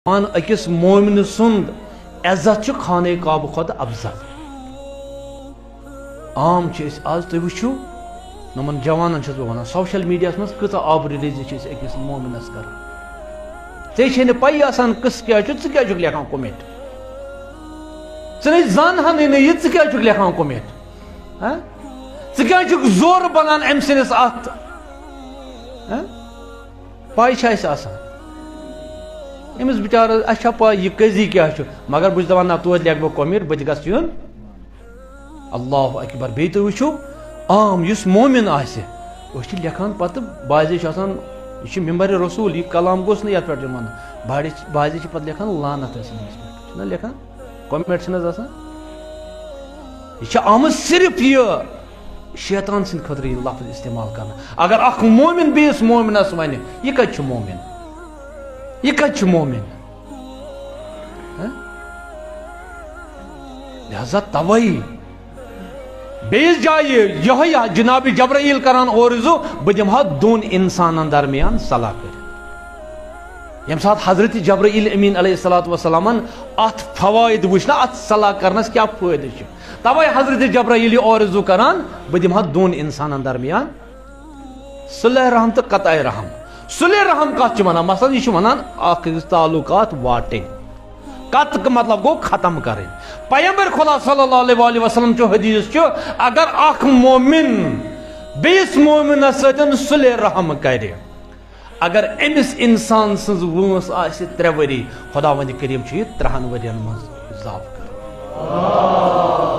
ان اکس مومن سند عزت خانہ کعبہ کھت افضل عام آز تھی وچھو نمن جوانن چھس بہ ونان سوشل میڈیا مز کۭژاہ آبری ریزی چھِ أسۍ أکِس مومنس کران ژےٚ چھے نہٕ پَیی آسان قٕصہٕ کیٛاہ چھُ ژٕ کیٛاہ چھُکھ لیکھان کوٚمٮ۪نٹ ژٕ نَے زانہانٕے نہٕ یہِ ژٕ کیٛاہ چھُکھ لیکھان کوٚمٮ۪نٹ ژٕ کیٛاہ چھُکھ زورٕ بنان أمۍ سٕنٛدِس اَتھ پَے چھِ اَسہِ آسان أمِس بِچارس اَسہِ چھا پَے یہِ قٔضی کیٛاہ چھُ مگر بہٕ چھُس دپان نہ توتہِ لیکھٕ بہٕ کوٚمٮ۪نٹ بہٕ تہِ گژھٕ یُن اللہ اکبر بیٚیہِ تُہۍ وٕچھِو عام یُس مومِن آسہِ أسۍ چھِ لیکھان پتہٕ بعضے چھِ آسان یہِ چھُ مِمبرِ رسوٗل یہِ کلام گوٚژھ نہٕ یتھ پٮ۪ٹھ یُن وننہٕ بعضے چھِ پتہٕ لیکھان لعنت ٲسِن أمِس پٮ۪ٹھ چھِنہ لیکھان کوٚمٮ۪نٹ چھِنہٕ حظ آسان یہِ چھِ آمٕژ صرف یہِ شیطان سٕنٛدِ خٲطرٕ یہِ لفظ استعمال کرنہٕ اگر اکھ مومِن بیٚیِس مومِنس وَنہِ یہِ کتہِ چھُ مومِن یہ کت چھُ مومن لہذا توے بیس جائے یہ جناب جبرائیل کران عرض بہ دمہا دون انسانن درمیان صلاح کر یم سات حضرت جبرائیل امین علیہ الصلوۃ والسلام ات فوائد وچھنا ات صلاح کرنس کیا فائدہ چھ توے حضرت جبرائیل عرض کران بہ دمہا دون انسانن درمیان صلح رحم تو قطع رحم صلح رحم کت چھ ونان مثلا یہ ونان اکھ تعلقات واٹن قط مطلب گو ختم کریں پیغمبر خدا صلی اللہ علیہ وسلم چو حدیث چو اگر اکھ مومن بیس مومن سۭتۍ صلح رحم کرِ اگر امس انسان سٕنٛز وٲنٛس آسہِ 3 ؤری خداوند کریم چھ 3 ؤرین منٛز اضافہٕ کران